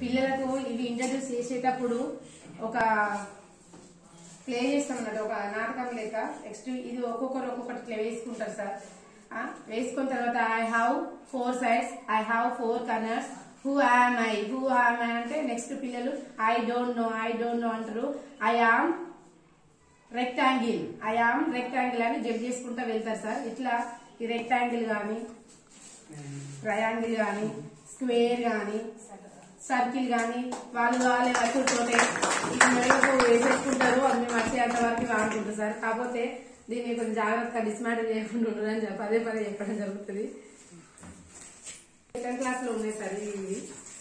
పిల్లలకు ఇవి ఇంట్రడ్యూస్ చేసేటప్పుడు ఒక ప్లే చేస్తాం అన్నట్టు, ఒక నాటకం లేక. నెక్స్ట్ ఇది ఒక్కొక్కటి ఇట్లా వేసుకుంటారు సార్. వేసుకున్న తర్వాత I have 4 sides, I have 4 corners, who am I అంటే నెక్స్ట్ పిల్లలు ఐ డోంట్ నో అంటారు. ఐ ఆమ్ రెక్టాంగిల్ అని జడ్జ్ చేసుకుంటా వెళ్తారు సార్. ఇట్లా ఈ రెక్టాంగిల్ గాని, ట్రయాంగిల్ గాని, స్క్వేర్ గాని, సర్కిల్ గాని వాళ్ళే వస్తువుతోనే మెడలకు వేసేసుకుంటారు. అన్ని మర్చేంత వరకు వాడుకుంటారు సార్. కాకపోతే దీన్ని కొంచెం జాగ్రత్తగా డిస్మాంటిల్ చేయకుండా ఉండదని పదే చెప్పడం జరుగుతుంది. 10th class లో ఉన్నాయి సార్ ఇవి.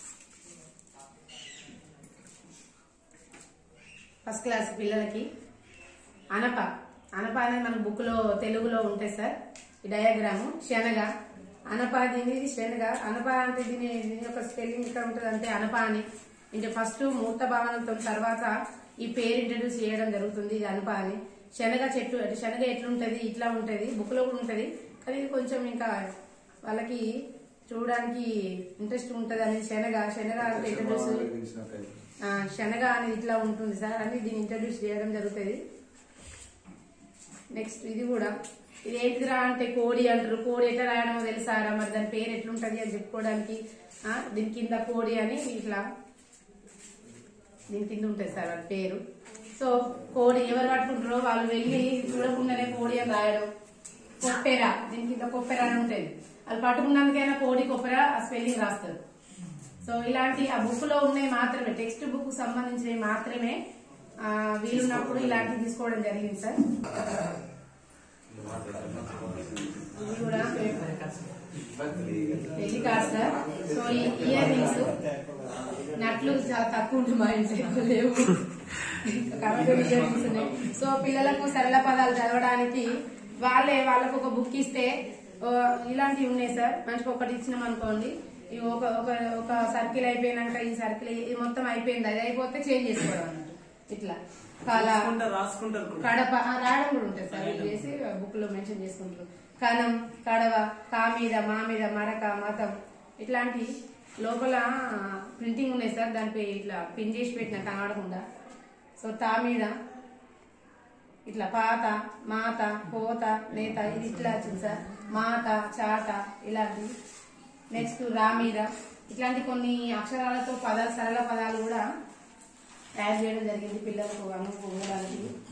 ఫస్ట్ క్లాస్ పిల్లలకి అనప అనేది మన బుక్ లో తెలుగులో ఉంటాయి సార్. ఈ డయాగ్రాము శనగ, అనప దీని శనగ. అనప అంటే దీని యొక్క స్పెల్లింగ్ ఇక్కడ ఉంటుంది. అంటే అనప అని అంటే ఫస్ట్ మూర్త భావనతో తర్వాత ఈ పేరు ఇంట్రడ్యూస్ చేయడం జరుగుతుంది. ఇది అనప అని. శనగ చెట్టు అంటే శనగ ఎట్లుంటది, ఇట్లా ఉంటది, బుక్ లో కూడా ఉంటది. కానీ ఇది కొంచెం ఇంకా వాళ్ళకి చూడడానికి ఇంట్రెస్ట్ ఉంటది అని శనగ అంటే ఇంట్రడ్యూస్ శనగ అనేది ఇట్లా ఉంటుంది సార్ అని దీన్ని ఇంట్రడ్యూస్ చేయడం జరుగుతుంది. నెక్స్ట్ ఇది కూడా ఇది ఏంటిదిరా అంటే కోడి అంటారు. కోడి ఎట్లా రాయడమో తెలుసారా, మరి దాని పేరు ఎట్లుంటది అని చెప్పుకోవడానికి దీని కింద కోడి అని ఇట్లా దీని కింద ఉంటుంది సార్ వాళ్ళ పేరు. సో కోడి ఎవరు పట్టుకుంటారో వాళ్ళు వెళ్ళి చూడకుండానే కోడి అని రాయడం. కొప్పెర, దీని కింద కొప్పెర అని ఉంటుంది. వాళ్ళు పట్టుకున్నందుకైనా కోడి కొప్పెర స్పెల్లింగ్ రాస్తారు. సో ఇలాంటి ఆ బుక్ లో ఉన్నాయి మాత్రమే, టెక్స్ట్ బుక్ సంబంధించినవి మాత్రమే వీలున్నప్పుడు ఇలాంటివి తీసుకోవడం జరిగింది సార్. ఇది కూడా పెళ్లి కాదు సార్. సో ఈ ఇయర్ రింగ్స్ నట్లు చాలా తక్కువ ఉంటుంది, మా ఇంట్లో లేవు కాబట్టి ఇయర్ రింగ్స్ ఉన్నాయి. సో పిల్లలకు సరళ పదాలు చదవడానికి వాళ్ళకు ఒక బుక్ ఇస్తే ఇలాంటివి ఉన్నాయి సార్. మంచిగా ఒకటి ఇచ్చినాం అనుకోండి, ఇవి ఒక సర్కిల్ అయిపోయినాక ఈ సర్కిల్ ఇది మొత్తం అయిపోయింది, అది అయిపోతే చేంజ్ చేసుకోవడం అన్నట్టు. ఇట్లా కడప రాయడం కూడా ఉంటుంది సార్. ఇది చేసి బుక్ లో మెన్షన్ చేసుకుంటారు. కనం, కడవ, కా మీద, మా మీద, మరక, మతం ఇట్లాంటి లోపల ప్రింటింగ్ ఉన్నాయి సార్. దానిపై ఇట్లా పిన్ చేసి పెట్టిన కనబడకుండా. సో తా మీద ఇట్లా పాత, మాత, పోత, నేత ఇది ఇట్లా వచ్చింది సార్. మాత, చాట ఇలాంటి. నెక్స్ట్ రా మీద ఇట్లాంటి కొన్ని అక్షరాలతో పదాలు, సరళ పదాలు కూడా తయారు చేయడం జరిగింది పిల్లలకు అనుకోవడానికి.